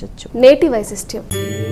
భావించవచ్చు. నేటి వైశిష్ట్యం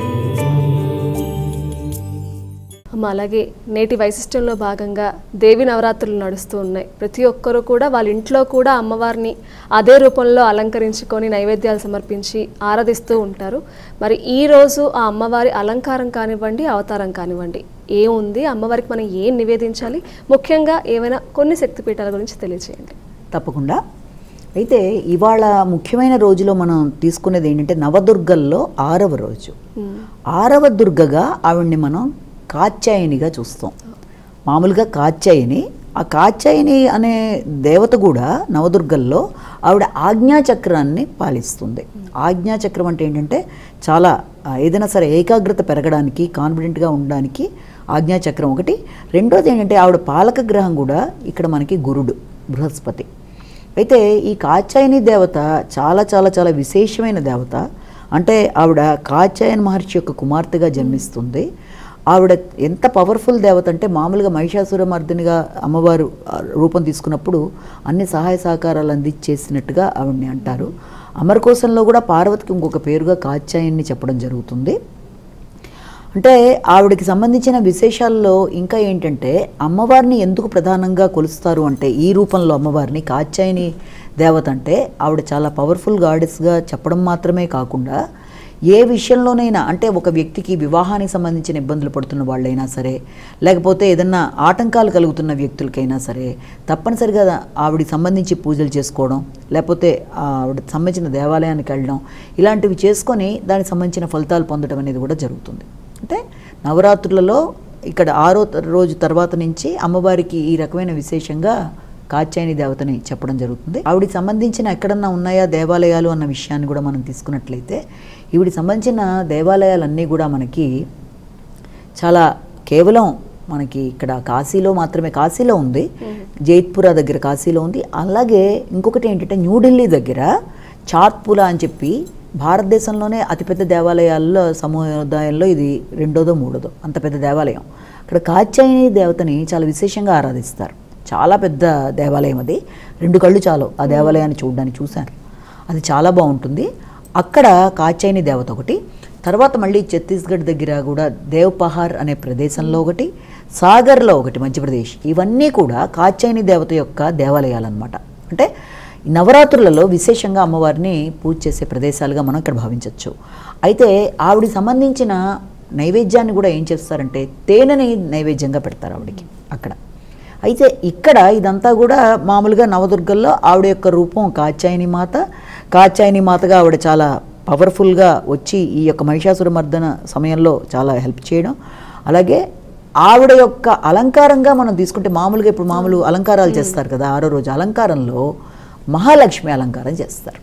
అలాగే నేటి వైశిష్ట్యంలో భాగంగా దేవి నవరాత్రులు నడుస్తూ ఉన్నాయి. ప్రతి ఒక్కరూ కూడా వాళ్ళ ఇంట్లో కూడా అమ్మవారిని అదే రూపంలో అలంకరించుకొని నైవేద్యాలు సమర్పించి ఆరాధిస్తూ ఉంటారు. మరి ఈరోజు ఆ అమ్మవారి అలంకారం కానివ్వండి, అవతారం కానివ్వండి, ఏముంది, అమ్మవారికి మనం ఏం నివేదించాలి, ముఖ్యంగా ఏమైనా కొన్ని శక్తిపీఠాల గురించి తెలియజేయండి. తప్పకుండా. అయితే ఇవాళ ముఖ్యమైన రోజులో మనం తీసుకునేది ఏంటంటే నవదుర్గల్లో 6వ రోజు. 6వ దుర్గగా ఆవిడ్ని మనం కాత్యాయనిగా చూస్తాం. మామూలుగా కాత్యాయని, ఆ కాత్యాయని అనే దేవత కూడా నవదుర్గల్లో ఆవిడ ఆజ్ఞాచక్రాన్ని పాలిస్తుంది. ఆజ్ఞాచక్రం అంటే ఏంటంటే చాలా ఏదైనా సరే ఏకాగ్రత పెరగడానికి, కాన్ఫిడెంట్గా ఉండడానికి ఆజ్ఞాచక్రం ఒకటి. రెండోది ఏంటంటే ఆవిడ పాలక గ్రహం కూడా ఇక్కడ మనకి గురుడు, బృహస్పతి. అయితే ఈ కాత్యాయని దేవత చాలా చాలా చాలా విశేషమైన దేవత. అంటే ఆవిడ కాత్యాయన మహర్షి యొక్క కుమార్తెగా జన్మిస్తుంది. ఆవిడ ఎంత పవర్ఫుల్ దేవత అంటే మామూలుగా మహిషాసురమర్దినిగా అమ్మవారు రూపం తీసుకున్నప్పుడు అన్ని సహాయ సహకారాలు అందించేసినట్టుగా ఆవిడ్ని అంటారు. అమరకోశంలో కూడా పార్వతికి ఇంకొక పేరుగా కాత్యాయని చెప్పడం జరుగుతుంది. అంటే ఆవిడకి సంబంధించిన విశేషాల్లో ఇంకా ఏంటంటే అమ్మవారిని ఎందుకు ప్రధానంగా కొలుస్తారు అంటే ఈ రూపంలో అమ్మవారిని కాత్యాయని దేవత అంటే ఆవిడ చాలా పవర్ఫుల్ గాడెస్గా చెప్పడం మాత్రమే కాకుండా ఏ విషయంలోనైనా అంటే ఒక వ్యక్తికి వివాహానికి సంబంధించిన ఇబ్బందులు పడుతున్న వాళ్ళైనా సరే, లేకపోతే ఏదన్నా ఆటంకాలు కలుగుతున్న వ్యక్తులకైనా సరే తప్పనిసరిగా ఆవిడకి సంబంధించి పూజలు చేసుకోవడం, లేకపోతే ఆవిడకి సంబంధించిన దేవాలయానికి వెళ్ళడం, ఇలాంటివి చేసుకొని దానికి సంబంధించిన ఫలితాలు పొందడం అనేది కూడా జరుగుతుంది. అంటే నవరాత్రులలో ఇక్కడ 6వ రోజు తర్వాత నుంచి అమ్మవారికి ఈ రకమైన విశేషంగా కాత్యాయని దేవతని చెప్పడం జరుగుతుంది. ఆవిడికి సంబంధించిన ఎక్కడన్నా ఉన్నాయా దేవాలయాలు అన్న విషయాన్ని కూడా మనం తీసుకున్నట్లయితే ఈవిడికి సంబంధించిన దేవాలయాలన్నీ కూడా మనకి చాలా కేవలం మనకి ఇక్కడ కాశీలో మాత్రమే, కాశీలో ఉంది, జైత్పురా దగ్గర కాశీలో ఉంది. అలాగే ఇంకొకటి ఏంటంటే న్యూఢిల్లీ దగ్గర చాత్పులా అని చెప్పి భారతదేశంలోనే అతిపెద్ద దేవాలయాల్లో సముదాయంలో ఇది 2వ 3వ అంత పెద్ద దేవాలయం. అక్కడ కాత్యాయని దేవతని చాలా విశేషంగా ఆరాధిస్తారు. చాలా పెద్ద దేవాలయం అది, 2 కళ్ళు చాలు ఆ దేవాలయాన్ని చూడడానికి. చూశాను, అది చాలా బాగుంటుంది. అక్కడ కాత్యాయని దేవత ఒకటి. తర్వాత మళ్ళీ ఛత్తీస్గఢ్ దగ్గర కూడా దేవ్పహార్ అనే ప్రదేశంలో ఒకటి, సాగర్లో ఒకటి, మధ్యప్రదేశ్. ఇవన్నీ కూడా కాత్యాయని దేవత యొక్క దేవాలయాలు అన్నమాట. అంటే నవరాత్రులలో విశేషంగా అమ్మవారిని పూజ చేసే ప్రదేశాలుగా మనం ఇక్కడ భావించవచ్చు. అయితే ఆవిడికి సంబంధించిన నైవేద్యాన్ని కూడా ఏం చేస్తారంటే తేనెని నైవేద్యంగా పెడతారు ఆవిడికి అక్కడ. అయితే ఇక్కడ ఇదంతా కూడా మామూలుగా నవదుర్గల్లో ఆవిడ యొక్క రూపం కాత్యాయని మాత. కాత్యాయని మాతగా ఆవిడ చాలా పవర్ఫుల్గా వచ్చి ఈ యొక్క మహిషాసురమర్దన సమయంలో చాలా హెల్ప్ చేయడం. అలాగే ఆవిడ యొక్క అలంకారంగా మనం తీసుకుంటే మామూలుగా ఇప్పుడు మామూలు అలంకారాలు చేస్తారు కదా, 6వ రోజు అలంకారంలో మహాలక్ష్మి అలంకారం చేస్తారు.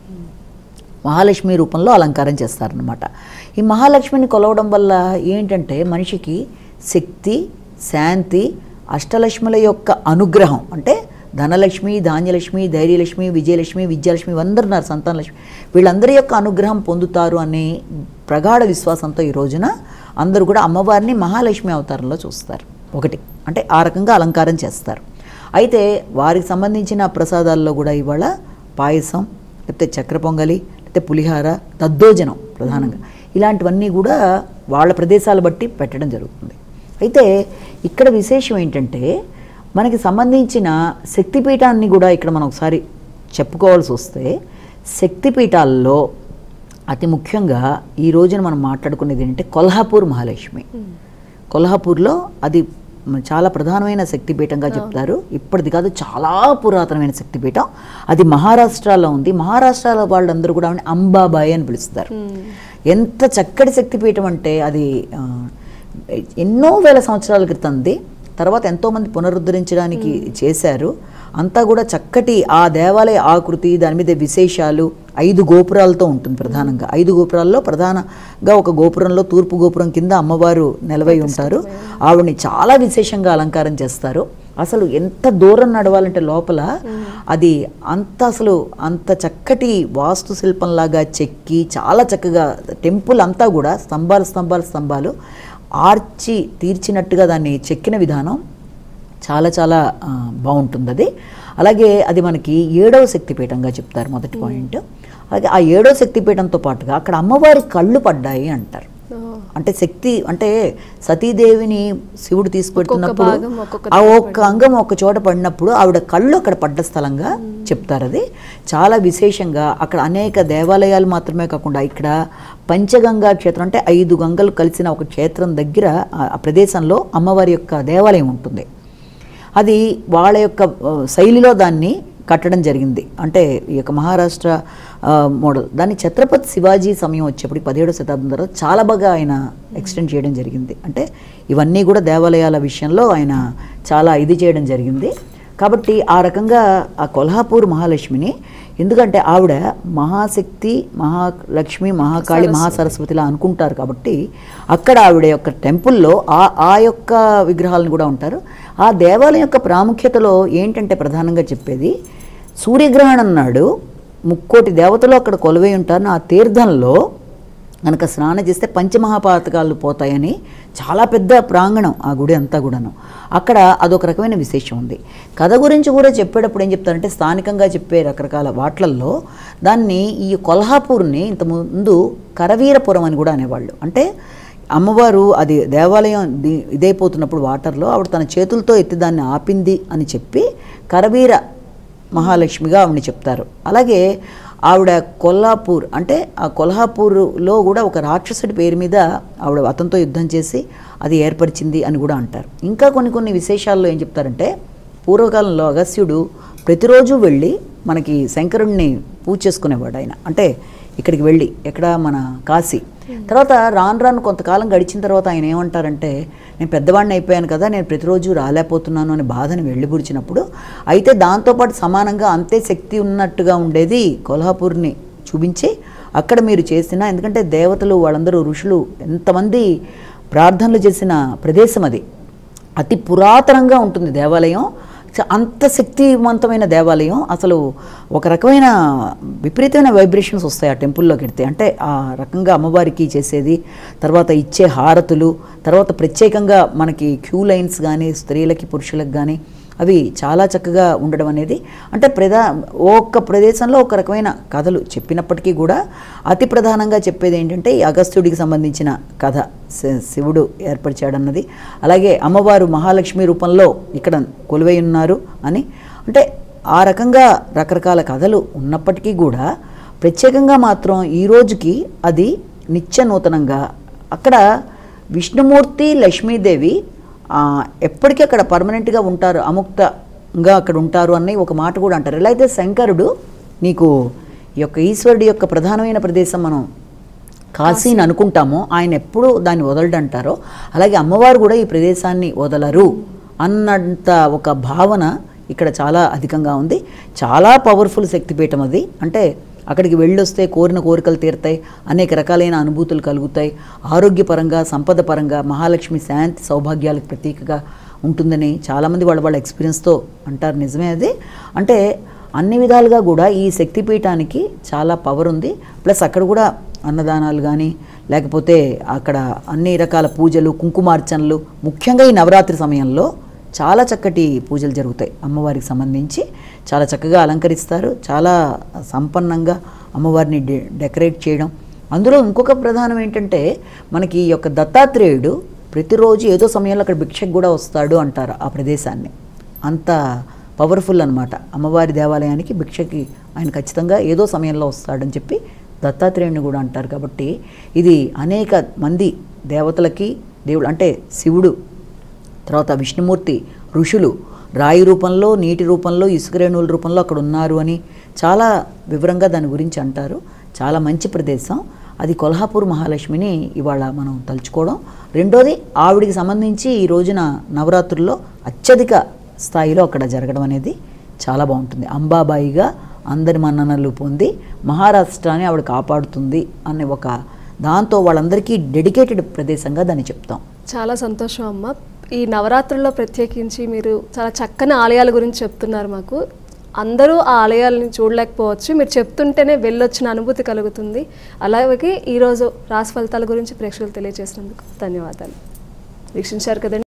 మహాలక్ష్మి రూపంలో అలంకారం చేస్తారనమాట. ఈ మహాలక్ష్మిని కొలవడం వల్ల ఏంటంటే మనిషికి శక్తి, శాంతి, అష్టలక్ష్ముల యొక్క అనుగ్రహం అంటే ధనలక్ష్మి, ధాన్యలక్ష్మి, ధైర్యలక్ష్మి, విజయలక్ష్మి, విద్యాలక్ష్మి, అందరూ ఉన్నారు, సంతానలక్ష్మి, వీళ్ళందరి యొక్క అనుగ్రహం పొందుతారు అనే ప్రగాఢ విశ్వాసంతో ఈ రోజున అందరూ కూడా అమ్మవారిని మహాలక్ష్మి అవతారంలో చూస్తారు. ఒకటి అంటే ఆ రకంగా అలంకారం చేస్తారు. అయితే వారికి సంబంధించిన ప్రసాదాల్లో కూడా ఇవాళ పాయసం, లేకపోతే చక్ర పొంగలి, లేకపోతే పులిహార, దద్దోజనం ప్రధానంగా ఇలాంటివన్నీ కూడా వాళ్ళ ప్రదేశాలు బట్టి పెట్టడం జరుగుతుంది. అయితే ఇక్కడ విశేషం ఏంటంటే మనకి సంబంధించిన శక్తిపీఠాన్ని కూడా ఇక్కడ మనం ఒకసారి చెప్పుకోవాల్సి వస్తే, శక్తిపీఠాల్లో అతి ముఖ్యంగా ఈ రోజున మనం మాట్లాడుకునేది ఏంటంటే కొల్హాపూర్ మహాలక్ష్మి. కొల్హాపూర్లో అది చాలా ప్రధానమైన శక్తిపీఠంగా చెప్తారు. ఇప్పటిది కాదు, చాలా పురాతనమైన శక్తిపీఠం. అది మహారాష్ట్రలో ఉంది. మహారాష్ట్రలో వాళ్ళందరూ కూడా అంబాబాయి అని పిలుస్తారు. ఎంత చక్కటి శక్తిపీఠం అంటే అది ఎన్నో వేల సంవత్సరాల క్రితంది. తర్వాత ఎంతోమంది పునరుద్ధరించడానికి చేశారు. అంతా కూడా చక్కటి ఆ దేవాలయ ఆకృతి, దాని మీద విశేషాలు, 5 గోపురాలతో ఉంటుంది. ప్రధానంగా 5 గోపురాల్లో ప్రధానంగా ఒక గోపురంలో తూర్పు గోపురం కింద అమ్మవారు నిలవై ఉంటారు. ఆవిడని చాలా విశేషంగా అలంకారం చేస్తారు. అసలు ఎంత దూరం నడవాలంటే లోపల అది అంత చక్కటి వాస్తు శిల్పంలాగా చెక్కి చాలా చక్కగా టెంపుల్ అంతా కూడా స్తంభాలు ఆర్చి తీర్చినట్టుగా దాన్ని చెక్కిన విధానం చాలా చాలా బాగుంటుంది అది. అలాగే అది మనకి 7వ శక్తిపీఠంగా చెప్తారు. మొదటి పాయింట్. అలాగే ఆ 7వ శక్తిపీఠంతో పాటుగా అక్కడ అమ్మవారి కళ్ళు పడ్డాయి అంటారు. అంటే శక్తి అంటే సతీదేవిని శివుడు తీసుకెడుతున్నప్పుడు ఆ ఒక్క అంగం ఒక చోట పడినప్పుడు ఆవిడ కళ్ళు అక్కడ పడ్డ స్థలంగా చెప్తారు. అది చాలా విశేషంగా అక్కడ అనేక దేవాలయాలు మాత్రమే కాకుండా ఇక్కడ పంచగంగా క్షేత్రం అంటే 5 గంగలు కలిసిన ఒక క్షేత్రం దగ్గర ఆ ప్రదేశంలో అమ్మవారి యొక్క దేవాలయం ఉంటుంది. అది వాళ్ళ యొక్క శైలిలో దాన్ని కట్టడం జరిగింది. అంటే ఈ యొక్క మహారాష్ట్ర మోడల్ దాన్ని ఛత్రపతి శివాజీ సమయం వచ్చేప్పుడు 17వ శతాబ్దం తర్వాత చాలా బాగా ఆయన ఎక్స్టెండ్ చేయడం జరిగింది. అంటే ఇవన్నీ కూడా దేవాలయాల విషయంలో ఆయన చాలా ఇది చేయడం జరిగింది. కాబట్టి ఆ రకంగా ఆ కొల్హాపూర్ మహాలక్ష్మిని, ఎందుకంటే ఆవిడ మహాశక్తి, మహాలక్ష్మి, మహాకాళి, మహాసరస్వతిలా అనుకుంటారు కాబట్టి అక్కడ ఆవిడ యొక్క టెంపుల్లో ఆ యొక్క విగ్రహాలను కూడా ఉంటారు. ఆ దేవాలయం యొక్క ప్రాముఖ్యతలో ఏంటంటే ప్రధానంగా చెప్పేది, సూర్యగ్రహణం నాడు 3,000,000 దేవతలు అక్కడ కొలువై ఉంటారు. ఆ తీర్థంలో కనుక స్నానం చేస్తే పంచమహాపాతకాలు పోతాయని చాలా పెద్ద ప్రాంగణం ఆ గుడి అంతా కూడాను. అక్కడ అదొక రకమైన విశేషం ఉంది. కథ గురించి కూడా చెప్పేటప్పుడు ఏం చెప్తారంటే స్థానికంగా చెప్పే రకరకాల వాట్లల్లో దాన్ని ఈ కొల్హాపూర్ని ఇంతకుముందు కరవీరపురం అని కూడా అనేవాళ్ళు. అంటే అమ్మవారు అది దేవాలయం ఇదైపోతున్నప్పుడు వాటర్లో ఆవిడ తన చేతులతో ఎత్తి దాన్ని ఆపింది అని చెప్పి కరవీర మహాలక్ష్మిగా ఆవిడని చెప్తారు. అలాగే ఆవిడ కొల్హాపూర్ అంటే ఆ కొల్హాపూర్లో కూడా ఒక రాక్షసుడి పేరు మీద ఆవిడ అతనితో యుద్ధం చేసి అది ఏర్పరిచింది అని కూడా అంటారు. ఇంకా కొన్ని విశేషాల్లో ఏం చెప్తారంటే పూర్వకాలంలో అగస్త్యుడు ప్రతిరోజు వెళ్ళి మనకి శంకరుణ్ణి పూజ చేసుకునేవాడు. ఆయన అంటే ఇక్కడికి వెళ్ళి ఎక్కడ మన కాశీ. తర్వాత రాను కొంతకాలం గడిచిన తర్వాత ఆయన ఏమంటారంటే నేను పెద్దవాడిని అయిపోయాను కదా, నేను ప్రతిరోజు రాలేకపోతున్నాను అనే బాధని వెళ్ళిబురిచినప్పుడు అయితే దాంతోపాటు సమానంగా అంతే శక్తి ఉన్నట్టుగా ఉండేది కొల్హాపూర్ని చూపించి అక్కడ మీరు చేసిన, ఎందుకంటే దేవతలు వాళ్ళందరూ ఋషులు ఎంతమంది ప్రార్థనలు చేసిన ప్రదేశం అది. అతి పురాతనంగా ఉంటుంది దేవాలయం. అంత శక్తివంతమైన దేవాలయం. అసలు ఒక రకమైన విపరీతమైన వైబ్రేషన్స్ వస్తాయి ఆ టెంపుల్లోకి వెళ్తే. అంటే ఆ రకంగా అమ్మవారికి చేసేది, తర్వాత ఇచ్చే హారతులు, తర్వాత ప్రత్యేకంగా మనకి క్యూ లైన్స్ కానీ స్త్రీలకి పురుషులకు కానీ అవి చాలా చక్కగా ఉండడం అనేది, అంటే ఒక్క ప్రదేశంలో ఒక రకమైన కథలు చెప్పినప్పటికీ కూడా అతి ప్రధానంగా చెప్పేది ఏంటంటే ఈ అగస్త్యుడికి సంబంధించిన కథ శివుడు ఏర్పరిచాడన్నది, అలాగే అమ్మవారు మహాలక్ష్మి రూపంలో ఇక్కడ కొలువై ఉన్నారు అని. అంటే ఆ రకంగా రకరకాల కథలు ఉన్నప్పటికీ కూడా ప్రత్యేకంగా మాత్రం ఈ రోజుకి అది నిత్య నూతనంగా అక్కడ విష్ణుమూర్తి, లక్ష్మీదేవి ఎప్పటికీ అక్కడ పర్మనెంట్గా ఉంటారు, అముక్తంగా అక్కడ ఉంటారు అని ఒక మాట కూడా అంటారు. ఎలా అయితే శంకరుడు నీకు ఈ యొక్క ఈశ్వరుడి యొక్క ప్రధానమైన ప్రదేశం మనం కాశీని అనుకుంటామో ఆయన ఎప్పుడూ దాన్ని వదలడంటారో, అలాగే అమ్మవారు కూడా ఈ ప్రదేశాన్ని వదలరు అన్నంత ఒక భావన ఇక్కడ చాలా అధికంగా ఉంది. చాలా పవర్ఫుల్ శక్తిపీఠం అది. అంటే అక్కడికి వెళ్ళొస్తే కోరిన కోరికలు తీరుతాయి, అనేక రకాలైన అనుభూతులు కలుగుతాయి, ఆరోగ్యపరంగా, సంపద పరంగా మహాలక్ష్మి శాంతి సౌభాగ్యాలకు ప్రతీకగా ఉంటుందని చాలామంది వాళ్ళ ఎక్స్పీరియన్స్తో అంటారు. నిజమే అది. అంటే అన్ని విధాలుగా కూడా ఈ శక్తిపీఠానికి చాలా పవర్ ఉంది. ప్లస్ అక్కడ కూడా అన్నదానాలు కానీ లేకపోతే అక్కడ అన్ని రకాల పూజలు, కుంకుమార్చనలు, ముఖ్యంగా ఈ నవరాత్రి సమయంలో చాలా చక్కటి పూజలు జరుగుతాయి. అమ్మవారికి సంబంధించి చాలా చక్కగా అలంకరిస్తారు, చాలా సంపన్నంగా అమ్మవారిని డెకరేట్ చేయడం. అందులో ఇంకొక ప్రధానం ఏంటంటే మనకి ఈ యొక్క దత్తాత్రేయుడు ప్రతిరోజు ఏదో సమయంలో అక్కడ భిక్షకు కూడా వస్తాడు అంటారు. ఆ ప్రదేశాన్ని అంత పవర్ఫుల్ అనమాట. అమ్మవారి దేవాలయానికి భిక్షకి ఆయన ఖచ్చితంగా ఏదో సమయంలో వస్తాడని చెప్పి దత్తాత్రేయుడిని కూడా అంటారు. కాబట్టి ఇది అనేక మంది దేవతలకి దేవుడు అంటే శివుడు, తర్వాత విష్ణుమూర్తి, ఋషులు రాయి రూపంలో, నీటి రూపంలో, ఇసుక రేణువుల రూపంలో అక్కడ ఉన్నారు అని చాలా వివరంగా దాని గురించి అంటారు. చాలా మంచి ప్రదేశం అది. కొల్హాపూర్ మహాలక్ష్మిని ఇవాళ మనం తలుచుకోవడం. రెండోది ఆవిడికి సంబంధించి ఈ రోజున నవరాత్రుల్లో అత్యధిక స్థాయిలో అక్కడ జరగడం అనేది చాలా బాగుంటుంది. అంబాబాయిగా అందరి మన్ననలు పొంది మహారాష్ట్రాన్ని ఆవిడ కాపాడుతుంది అనే ఒక దాంతో వాళ్ళందరికీ డెడికేటెడ్ ప్రదేశంగా దాన్ని చెప్తాం. చాలా సంతోషం అమ్మ. ఈ నవరాత్రుల్లో ప్రత్యేకించి మీరు చాలా చక్కని ఆలయాల గురించి చెప్తున్నారు మాకు. అందరూ ఆ ఆలయాలని చూడలేకపోవచ్చు, మీరు చెప్తుంటేనే వెళ్ళొచ్చిన అనుభూతి కలుగుతుంది. అలాగే ఈరోజు రాశి ఫలితాల గురించి ప్రేక్షకులు తెలియజేసినందుకు ధన్యవాదాలు. వీక్షించారు కదండి.